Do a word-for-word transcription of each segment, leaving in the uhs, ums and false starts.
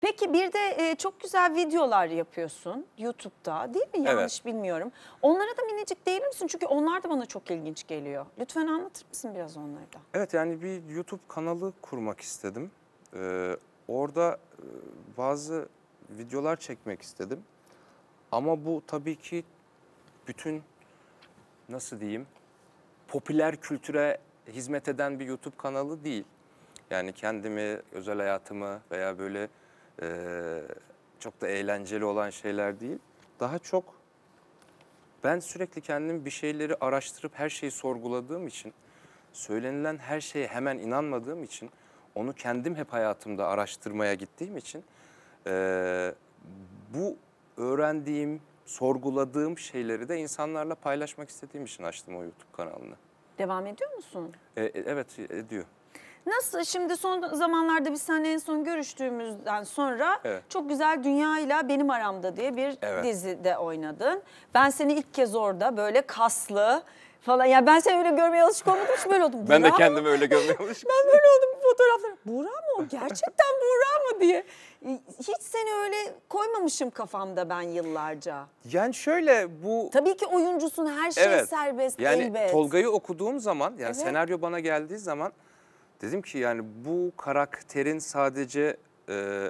Peki bir de e, çok güzel videolar yapıyorsun YouTube'da, değil mi? Yanlış Evet. bilmiyorum. Onlara da minicik değilir misin? Çünkü onlar da bana çok ilginç geliyor. Lütfen anlatır mısın biraz onları da? Evet, yani bir YouTube kanalı kurmak istedim. Ee, orada e, bazı videolar çekmek istedim. Ama bu tabii ki bütün, nasıl diyeyim, popüler kültüre hizmet eden bir YouTube kanalı değil. Yani kendimi, özel hayatımı veya böyle e, çok da eğlenceli olan şeyler değil. Daha çok ben sürekli kendim bir şeyleri araştırıp her şeyi sorguladığım için, söylenilen her şeye hemen inanmadığım için, onu kendim hep hayatımda araştırmaya gittiğim için e, bu öğrendiğim, sorguladığım şeyleri de insanlarla paylaşmak istediğim için açtım o YouTube kanalını. Devam ediyor musun? E, e, evet, ediyor. Nasıl? Şimdi son zamanlarda biz seninle en son görüştüğümüzden sonra Evet. çok güzel Dünya ile Benim Aramda diye bir Evet. dizide oynadın. Ben seni ilk kez orada böyle kaslı falan. Ya ben seni öyle görmeye alışık olmadım, hiç böyle oldum. Ben de Burak mı? kendimi öyle görmeye alışkınım. Ben böyle oldum bu fotoğraflara. Buğra mı o? Gerçekten Buğra mı diye. Hiç seni öyle koymamışım kafamda ben yıllarca. Yani şöyle bu... Tabii ki oyuncusun, her şey Evet. serbest Yani elbet. Tolga'yı okuduğum zaman, yani Evet. senaryo bana geldiği zaman dedim ki yani bu karakterin sadece e,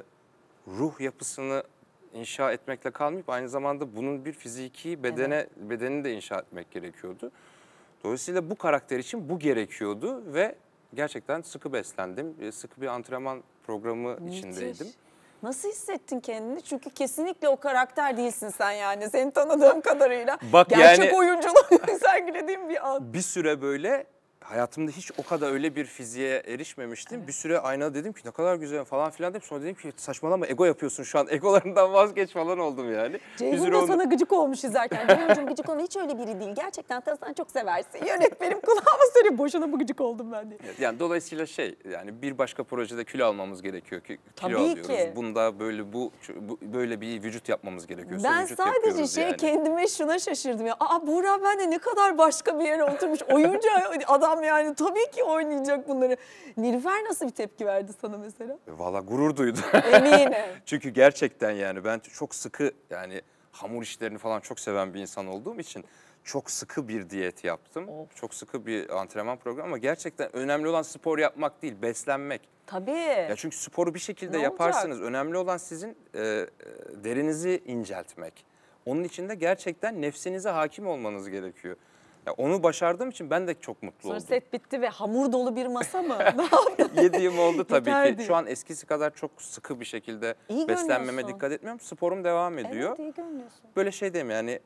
ruh yapısını inşa etmekle kalmayıp aynı zamanda bunun bir fiziki bedene Evet. bedenini de inşa etmek gerekiyordu. Dolayısıyla bu karakter için bu gerekiyordu ve gerçekten sıkı beslendim. Sıkı bir antrenman programı Müthiş. içindeydim. Nasıl hissettin kendini? Çünkü kesinlikle o karakter değilsin sen yani. Seni tanıdığım kadarıyla. Bak gerçek yani- oyunculuğunu sergilediğim bir an. Bir süre böyle hayatımda hiç o kadar öyle bir fiziğe erişmemiştim. Evet. Bir süre aynada dedim ki ne kadar güzel falan filan dedim. Sonra dedim ki saçmalama, ego yapıyorsun şu an. Egolarından vazgeç falan oldum yani. Ceyhun da sana gıcık olmuş izlerken. Ceyhun'cum gıcık olma, hiç öyle biri değil. Gerçekten tanısan çok seversin. Yönetmenim kulağıma söylüyor. Boşuna mı gıcık oldum ben diye. Yani dolayısıyla şey, yani bir başka projede kilo almamız gerekiyor ki kilo Tabii alıyoruz. ki. Bunda böyle bu, bu böyle bir vücut yapmamız gerekiyor. Ben vücut sadece şey yani. kendime şuna şaşırdım ya. Aa Buğra ben de ne kadar başka bir yere oturmuş. Oyuncu adam yani, tabii ki oynayacak bunları. Nilüfer nasıl bir tepki verdi sana mesela? Valla gurur duydu. Eminim. Çünkü gerçekten yani ben çok sıkı, yani hamur işlerini falan çok seven bir insan olduğum için çok sıkı bir diyet yaptım. Of. Çok sıkı bir antrenman programı ama gerçekten önemli olan spor yapmak değil, beslenmek. Tabii. Ya çünkü sporu bir şekilde Ne yaparsınız. olacak? Önemli olan sizin e, e, derinizi inceltmek. Onun için de gerçekten nefsinize hakim olmanız gerekiyor. Ya onu başardığım için ben de çok mutlu Sonra oldum. set bitti ve hamur dolu bir masa mı? Ne yaptın? Yediğim oldu tabii Yeterdi. ki. Şu an eskisi kadar çok sıkı bir şekilde İyi beslenmeme görünüyorsun. dikkat etmiyorum. Sporum devam ediyor. Evet, iyi görünüyorsun. Böyle şey diyeyim yani,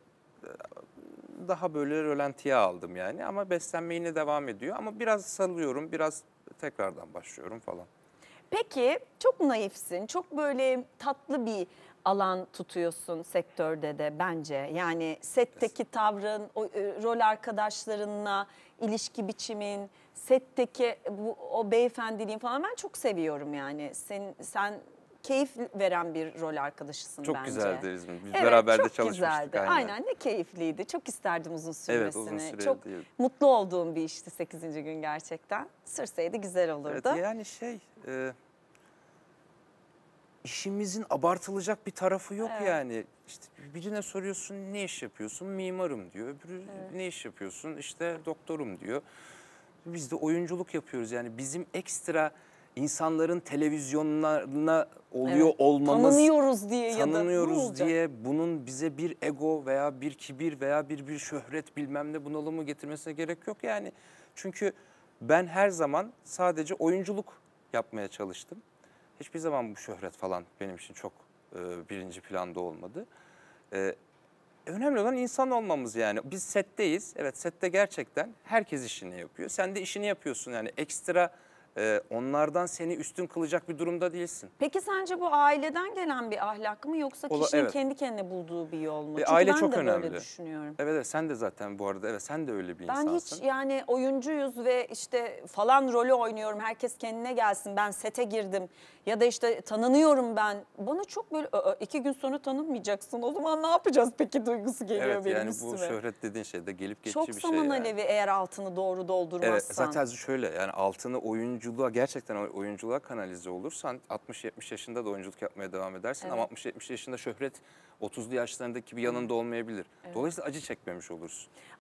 daha böyle rölantiye aldım yani ama beslenme yine devam ediyor. Ama biraz salıyorum, biraz tekrardan başlıyorum falan. Peki çok naifsin, çok böyle tatlı bir alan tutuyorsun sektörde de bence. Yani setteki tavrın, o, e, rol arkadaşlarınla ilişki biçimin, setteki bu, o beyefendiliğin falan ben çok seviyorum yani. Sen, sen keyif veren bir rol arkadaşısın Çok bence. güzeldi İzmir. Biz Evet, beraber de çok çalışmıştık. güzeldi. Aynen. Aynen, ne keyifliydi. Çok isterdim uzun sürmesini. Evet, uzun süreli çok değil. mutlu olduğum bir işti sekizinci gün gerçekten. Sürseydi güzel olurdu. Evet, yani şey, e, işimizin abartılacak bir tarafı yok Evet. yani. İşte birine soruyorsun ne iş yapıyorsun? Mimarım diyor. Öbürü Evet. ne iş yapıyorsun? İşte doktorum diyor. Biz de oyunculuk yapıyoruz yani bizim ekstra insanların televizyonlarına oluyor Evet, olmamız, tanınıyoruz diye ya da ne tanınıyoruz olacak? diye bunun bize bir ego veya bir kibir veya bir bir şöhret bilmem ne bunalımı getirmesine gerek yok yani. Çünkü ben her zaman sadece oyunculuk yapmaya çalıştım. Hiçbir zaman bu şöhret falan benim için çok e, birinci planda olmadı. E, Önemli olan insan olmamız yani. Biz setteyiz. Evet, sette gerçekten herkes işini yapıyor. Sen de işini yapıyorsun yani ekstra e, onlardan seni üstün kılacak bir durumda değilsin. Peki sence bu aileden gelen bir ahlak mı yoksa Ola- kişinin evet. kendi kendine bulduğu bir yol mu? E, Çünkü aile ben çok de önemli. böyle düşünüyorum. Evet, evet, sen de zaten bu arada evet sen de öyle bir Ben insansın. hiç yani oyuncuyuz ve işte falan rolü oynuyorum, herkes kendine gelsin, ben sete girdim ya da işte tanınıyorum ben. Bana çok böyle "Aa, iki gün sonra tanınmayacaksın, o zaman ne yapacağız peki" duygusu geliyor Evet, benim yani üstüme. bu şöhret dediğin şey de gelip geçici Çok bir şey saman yani. alevi eğer altını doğru doldurmazsan. Evet, zaten şöyle yani altını oyuncu oyunculuğa gerçekten oyunculuğa kanalize olursan altmış yetmiş yaşında da oyunculuk yapmaya devam edersin Evet. ama altmış yetmiş yaşında şöhret otuzlu yaşlarındaki bir yanında olmayabilir. Evet. Dolayısıyla acı çekmemiş olursun.